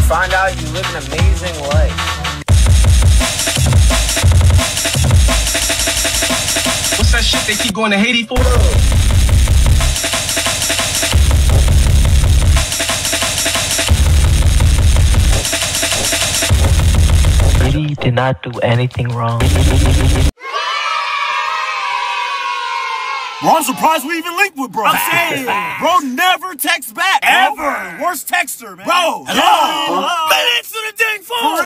find out you live an amazing life. What's that shit they keep going to Haiti for? Haiti did not do anything wrong. Bro, I'm surprised we even linked with bro. I'm saying, bro never texts back. Ever. Worst texter, man. Bro, hello. man, answer the dang phone.